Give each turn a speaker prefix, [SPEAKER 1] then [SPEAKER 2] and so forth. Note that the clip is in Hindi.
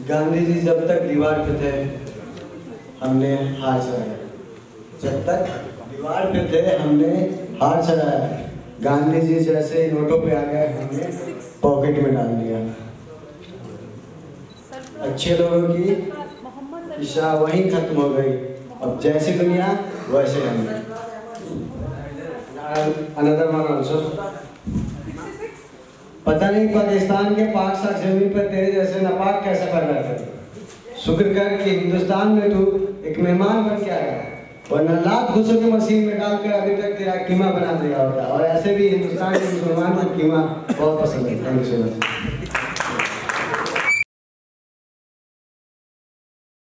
[SPEAKER 1] गांधी जी जब तक दीवार पे थे हमने हार चढ़ाया, जब तक दीवार पे थे हमने हार चढ़ाया। गांधी जी जैसे नोटों पे आ गए हमने पॉकेट में डाल दिया। अच्छे लोगों की इच्छा वहीं खत्म हो गई। अब जैसी दुनिया वैसे हम। Another one also. पता नहीं पाकिस्तान के पाक साक जमीन पर तेरे जैसे नापाक कैसे पैदा कर। शुक्र कर कि हिंदुस्तान में तू एक मेहमान बन के आया, वरना लाख घुसों की मशीन में डालकर अभी तक तेरा कीमा बना दिया होगा। और ऐसे भी हिंदुस्तान के मुसलमान को कीमा बहुत पसंद है। Thank you so much.